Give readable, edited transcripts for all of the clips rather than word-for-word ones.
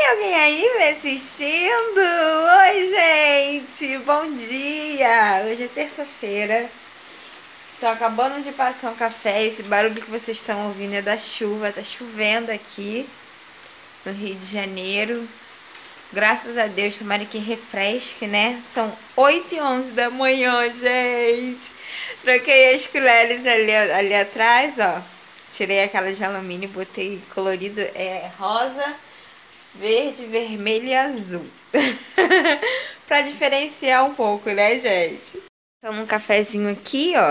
alguém aí me assistindo? Oi, gente! Bom dia! Hoje é terça-feira. Tô acabando de passar um café. Esse barulho que vocês estão ouvindo é da chuva. Tá chovendo aqui no Rio de Janeiro. Graças a Deus, tomara que refresque, né? São 8h11 da manhã, gente. Troquei as colheres ali atrás, ó. Tirei aquela de alumínio e botei colorido rosa, verde, vermelho e azul. Pra diferenciar um pouco, né, gente? Tomo um cafezinho aqui, ó.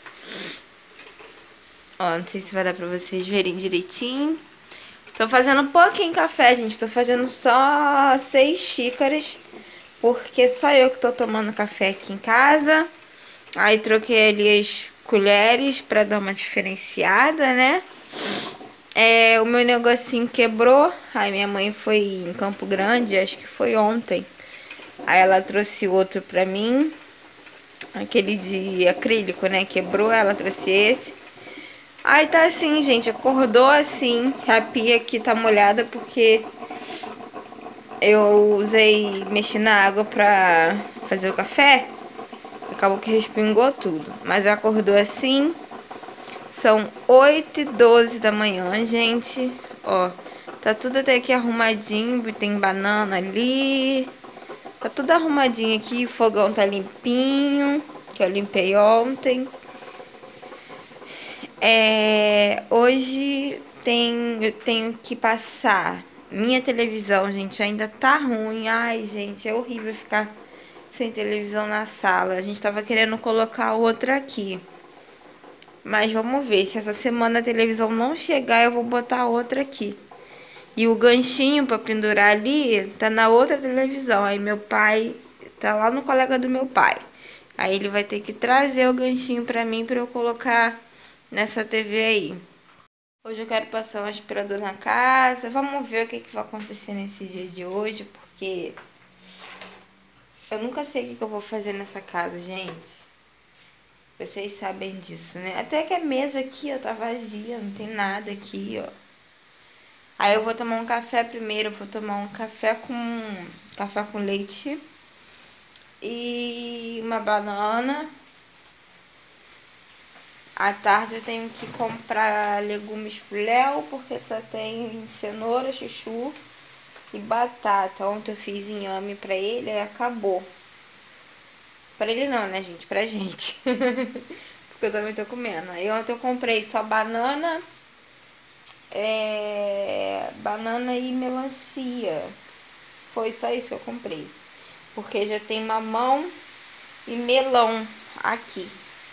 Ó, não sei se vai dar pra vocês verem direitinho. Tô fazendo pouquinho café, gente. Tô fazendo só 6 xícaras. Porque só eu que tô tomando café aqui em casa. Aí troquei ali as colheres pra dar uma diferenciada, né? O meu negocinho quebrou. Aí minha mãe foi em Campo Grande, acho que foi ontem. Aí ela trouxe outro pra mim. Aquele de acrílico, né? Quebrou, ela trouxe esse. Aí tá assim, gente. Acordou assim. A pia aqui tá molhada porque eu mexi na água pra fazer o café. Acabou que respingou tudo. Mas acordou assim. São 8h12 da manhã, gente. Ó, tá tudo até aqui arrumadinho. Tem banana ali. Tá tudo arrumadinho aqui. O fogão tá limpinho, que eu limpei ontem. Hoje eu tenho que passar. Minha televisão, gente, ainda tá ruim. Ai, gente, é horrível ficar sem televisão na sala. A gente tava querendo colocar outra aqui. Mas vamos ver, se essa semana a televisão não chegar, eu vou botar outra aqui. E o ganchinho pra pendurar ali tá na outra televisão. Aí meu pai tá lá no colega do meu pai. Aí ele vai ter que trazer o ganchinho pra mim pra eu colocar nessa TV aí. Hoje eu quero passar um aspirador na casa. Vamos ver o que vai acontecer nesse dia de hoje, porque eu nunca sei o que eu vou fazer nessa casa, gente. Vocês sabem disso, né? Até que a mesa aqui, ó, tá vazia, não tem nada aqui, ó. Aí eu vou tomar um café primeiro, eu vou tomar um café com leite e uma banana. À tarde eu tenho que comprar legumes pro Léo, porque só tem cenoura, chuchu e batata. Ontem eu fiz inhame pra ele e acabou. Pra ele não, né, gente? Pra gente. Porque eu também tô comendo. Aí ontem eu comprei só banana, banana e melancia. Foi só isso que eu comprei. Porque já tem mamão e melão aqui.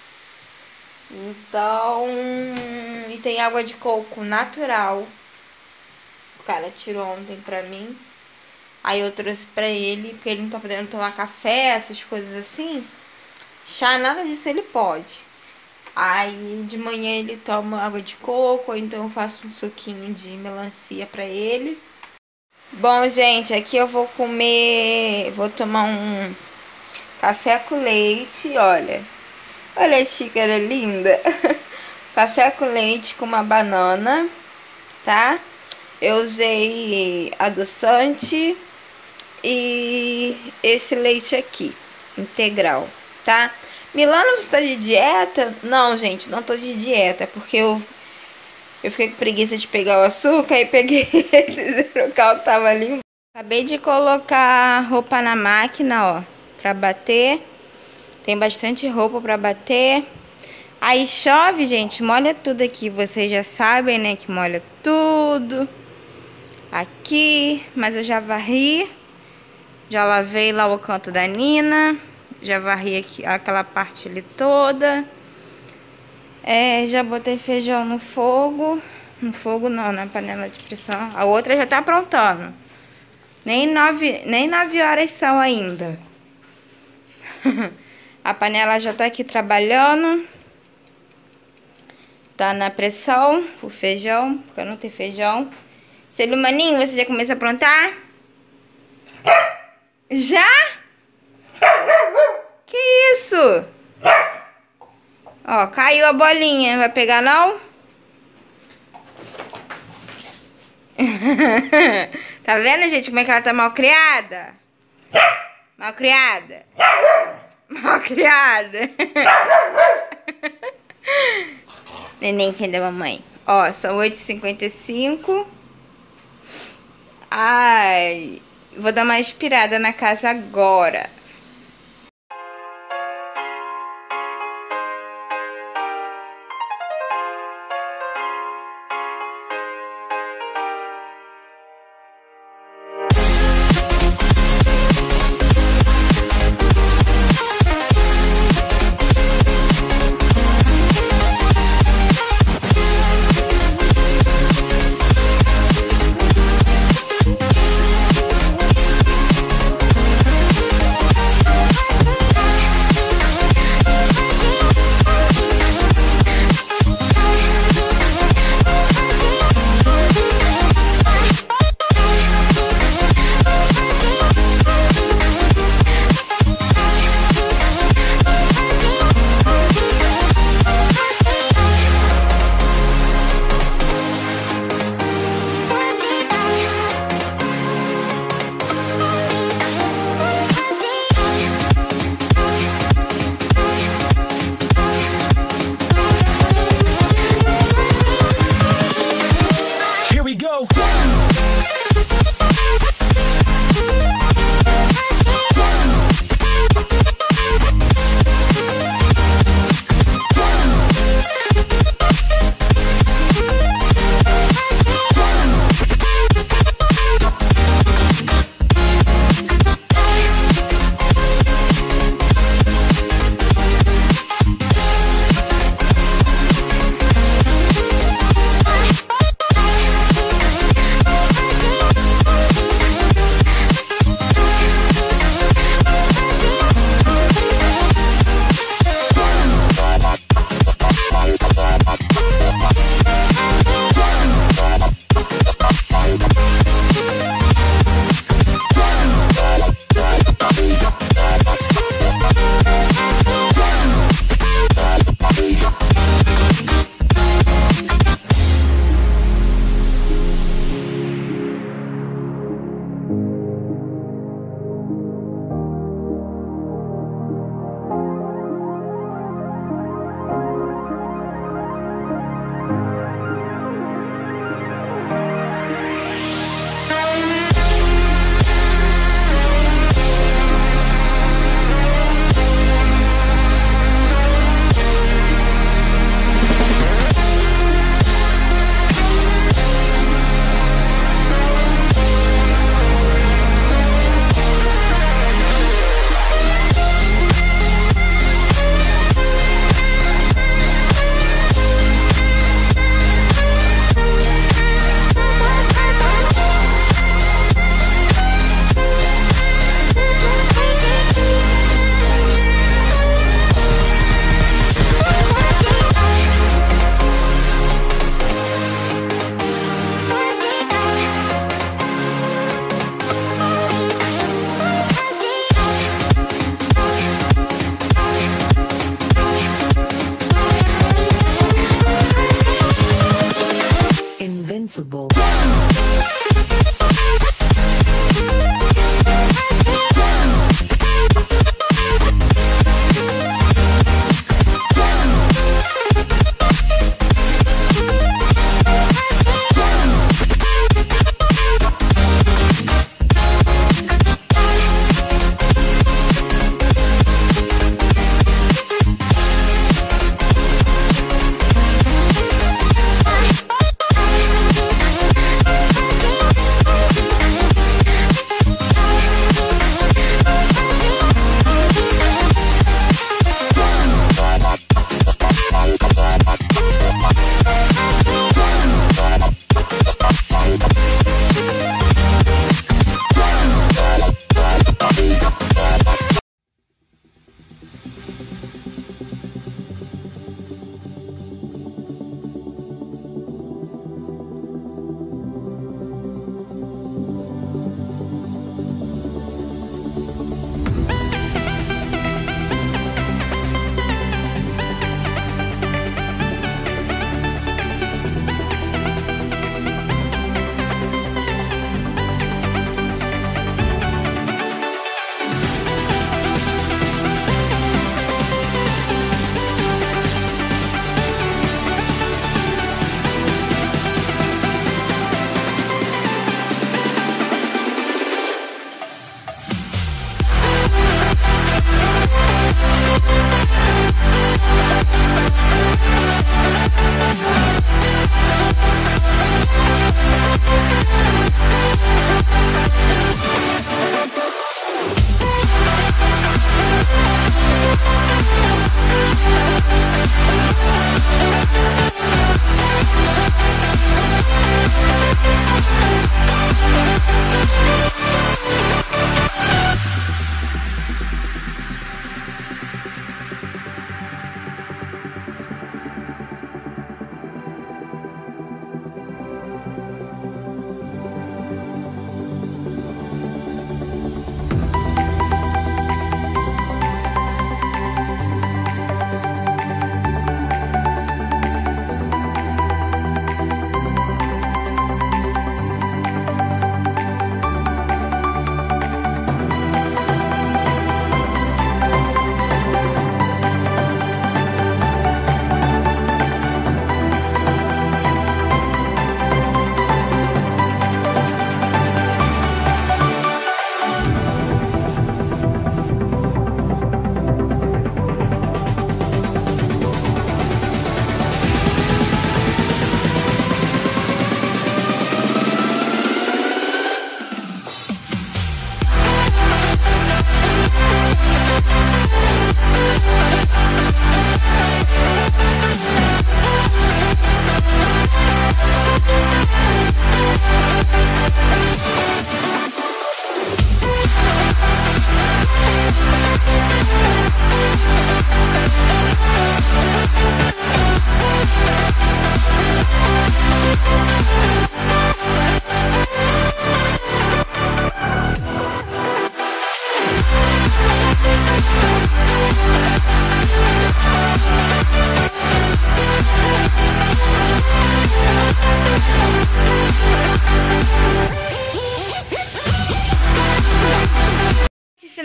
Então, e tem água de coco natural. O cara tirou ontem pra mim. Aí eu trouxe pra ele, porque ele não tá podendo tomar café, essas coisas assim. Chá, nada disso ele pode. Aí de manhã ele toma água de coco, ou então eu faço um suquinho de melancia pra ele. Bom, gente, aqui eu vou tomar um café com leite, olha. Olha a xícara linda. Café com leite com uma banana, tá? Eu usei adoçante e esse leite aqui, integral, tá? Milana, você tá de dieta? Não, gente, não tô de dieta, porque eu fiquei com preguiça de pegar o açúcar e peguei esse Zerocal que tava ali. Acabei de colocar roupa na máquina, ó, pra bater. Tem bastante roupa pra bater. Aí chove, gente, molha tudo aqui. Vocês já sabem, né, que molha tudo aqui. Mas eu já varri. Já lavei lá o canto da Nina. Já varri aqui, aquela parte ali toda. Já botei feijão no fogo. No fogo não, na panela de pressão. A outra já tá aprontando. Nem 9 horas são ainda. A panela já tá aqui trabalhando. Tá na pressão o feijão, porque eu não tenho feijão. Seu Maninho, você já começou a aprontar? Já? Que isso? Ó, caiu a bolinha. Vai pegar não? Tá vendo, gente, como é que ela tá mal criada? Mal criada. Mal criada. Neném entendeu, mamãe? Ó, são 8h55. Ai, vou dar uma inspirada na casa agora.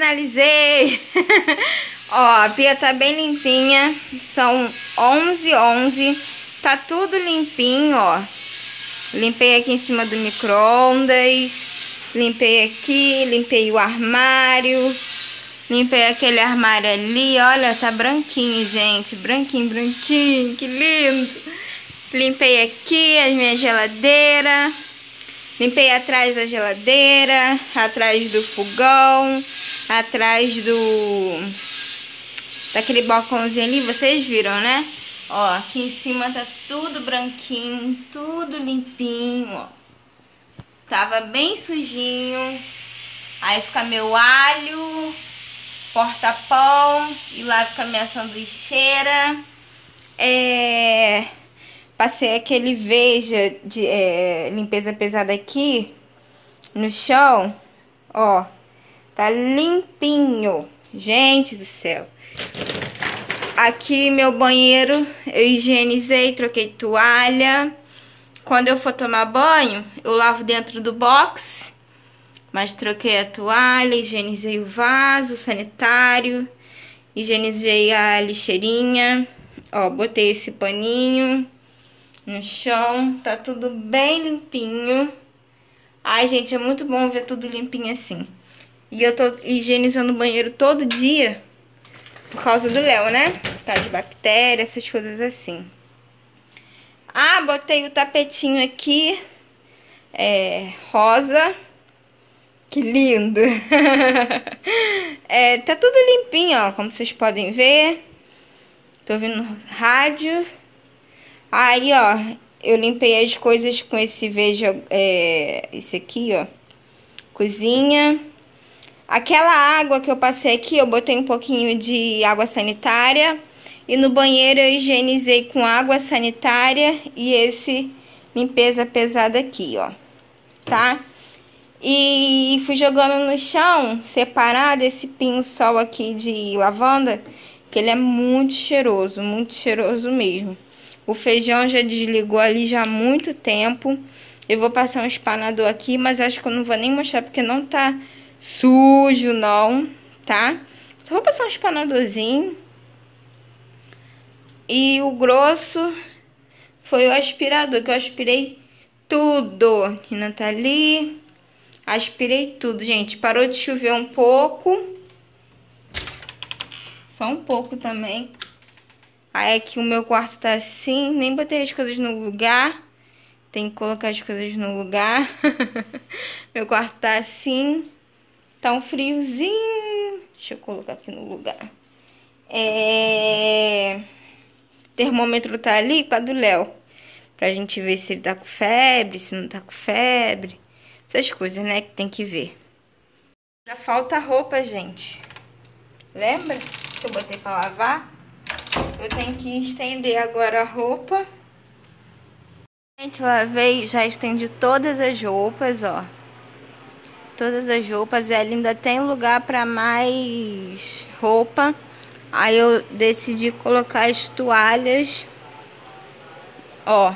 finalizei. Ó, a pia tá bem limpinha. São 11h11. Tá tudo limpinho, ó. Limpei aqui em cima do micro-ondas. Limpei aqui, limpei o armário. Limpei aquele armário ali, olha, tá branquinho, gente. Branquinho, branquinho, que lindo. Limpei aqui a minha geladeira. Limpei atrás da geladeira, atrás do fogão, atrás daquele balcãozinho ali, vocês viram, né? Ó, aqui em cima tá tudo branquinho, tudo limpinho, ó. Tava bem sujinho. Aí fica meu alho, porta-pão, e lá fica minha sanduicheira. Passei aquele Veja de limpeza pesada aqui no chão. Ó, tá limpinho. Gente do céu. Aqui meu banheiro eu higienizei, troquei toalha. Quando eu for tomar banho, eu lavo dentro do box. Mas troquei a toalha, higienizei o vaso sanitário, higienizei a lixeirinha. Ó, botei esse paninho no chão, tá tudo bem limpinho. Ai, gente, é muito bom ver tudo limpinho assim. E eu tô higienizando o banheiro todo dia por causa do Léo, né? Por causa de bactéria, essas coisas assim. Ah, botei o tapetinho aqui, rosa. Que lindo! Tá tudo limpinho, ó, como vocês podem ver. Tô ouvindo rádio. Aí, ó, eu limpei as coisas com esse Veja, esse aqui, ó, cozinha. Aquela água que eu passei aqui, eu botei um pouquinho de água sanitária. E no banheiro eu higienizei com água sanitária e esse limpeza pesada aqui, ó, tá? E fui jogando no chão, separado, esse pinho-sol aqui de lavanda, que ele é muito cheiroso mesmo. O feijão já desligou ali já há muito tempo. Eu vou passar um espanador aqui, mas eu acho que eu não vou nem mostrar porque não tá sujo não, tá? Só vou passar um espanadorzinho. E o grosso foi o aspirador, que eu aspirei tudo. Rina tá ali. Aspirei tudo, gente. Parou de chover um pouco. Só um pouco também. Aí aqui o meu quarto tá assim. Nem botei as coisas no lugar. Tem que colocar as coisas no lugar. Meu quarto tá assim. Tá um friozinho. Deixa eu colocar aqui no lugar. Termômetro tá ali com a do Léo. Pra gente ver se ele tá com febre, se não tá com febre. Essas coisas, né, que tem que ver. Já falta roupa, gente. Lembra que eu botei pra lavar? Eu tenho que estender agora a roupa. Gente, lavei, já estendi todas as roupas, ó. Todas as roupas. Ela ainda tem lugar pra mais roupa. Aí eu decidi colocar as toalhas. Ó.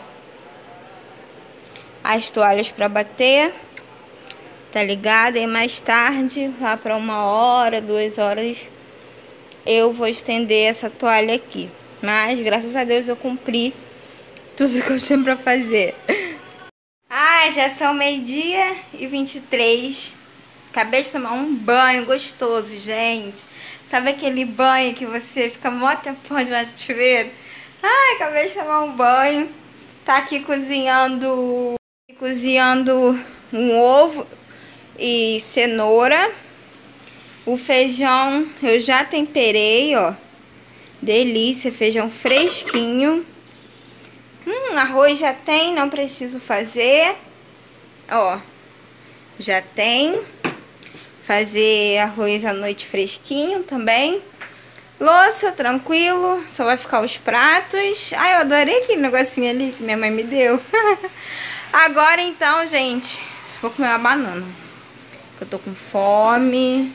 As toalhas pra bater. Tá ligado? E mais tarde, lá pra 1h, 2h, eu vou estender essa toalha aqui. Mas, graças a Deus, eu cumpri tudo que eu tinha pra fazer. Ai, já são 12h23. Acabei de tomar um banho gostoso, gente. Sabe aquele banho que você fica mó tempão debaixo do chuveiro? Ai, acabei de tomar um banho. Tá aqui cozinhando um ovo e cenoura. O feijão eu já temperei, ó. Delícia, feijão fresquinho. Arroz já tem, não preciso fazer. Ó, já tem. Fazer arroz à noite fresquinho também. Louça, tranquilo. Só vai ficar os pratos. Ai, eu adorei aquele negocinho ali que minha mãe me deu. Agora então, gente, vou comer uma banana. Eu tô com fome.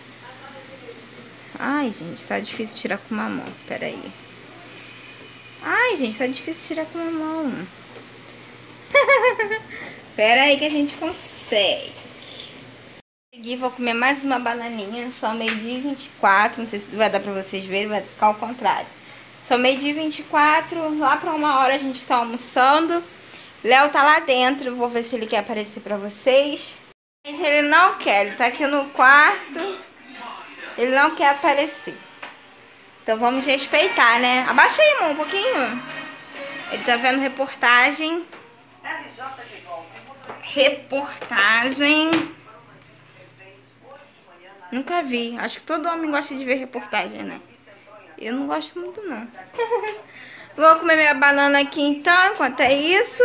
Ai, gente, tá difícil tirar com uma mão. Pera aí. Ai, gente, tá difícil tirar com uma mão. Pera aí que a gente consegue. Aqui vou comer mais uma bananinha. São 12h24. Não sei se vai dar pra vocês verem, vai ficar ao contrário. São 12h24. Lá pra 1h a gente tá almoçando. Léo tá lá dentro. Vou ver se ele quer aparecer pra vocês. Gente, ele não quer. Ele tá aqui no quarto. Ele não quer aparecer. Então vamos respeitar, né? Abaixa aí, irmão, um pouquinho. Ele tá vendo reportagem. Reportagem. Nunca vi. Acho que todo homem gosta de ver reportagem, né? Eu não gosto muito, não. Vou comer minha banana aqui, então, enquanto é isso.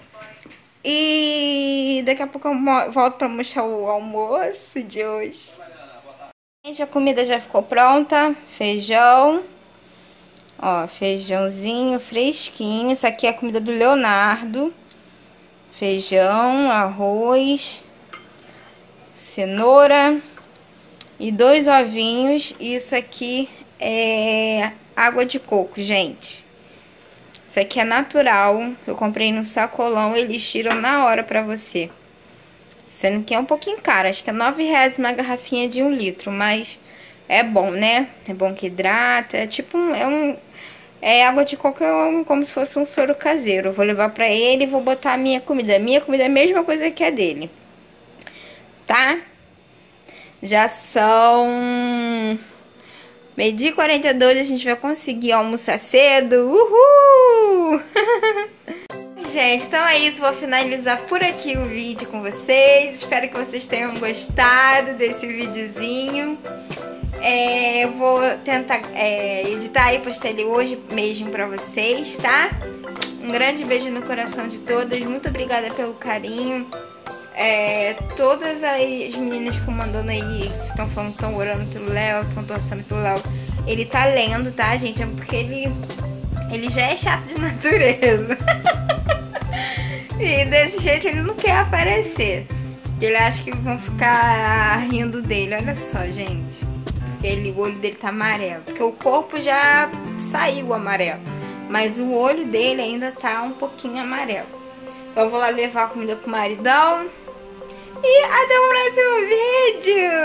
E daqui a pouco eu volto pra mostrar o almoço de hoje. Gente, a comida já ficou pronta. Feijão. Ó, feijãozinho fresquinho. Isso aqui é a comida do Leonardo. Feijão, arroz, cenoura e 2 ovinhos. Isso aqui é água de coco, gente. Isso aqui é natural. Eu comprei no sacolão, eles tiram na hora pra você. Sendo que é um pouquinho caro, acho que é R$9 uma garrafinha de 1 litro, mas é bom, né? É bom que hidrata, é tipo água de coco, como se fosse um soro caseiro. Eu vou levar pra ele e vou botar a minha comida. A minha comida é a mesma coisa que a dele, tá? Já são 12h42, a gente vai conseguir almoçar cedo. Uhul! Gente, então é isso, vou finalizar por aqui o vídeo com vocês. Espero que vocês tenham gostado desse videozinho. Eu vou tentar editar e postar ele hoje mesmo pra vocês, tá? Um grande beijo no coração de todas. Muito obrigada pelo carinho. Todas as meninas que estão mandando aí, que estão falando que estão orando pelo Léo, estão torcendo pelo Léo, ele tá lendo, tá, gente? É porque ele já é chato de natureza. E desse jeito ele não quer aparecer. Ele acha que vão ficar rindo dele. Olha só, gente. Porque o olho dele tá amarelo. Porque o corpo já saiu amarelo. Mas o olho dele ainda tá um pouquinho amarelo. Então eu vou lá levar a comida pro maridão. E até o próximo vídeo.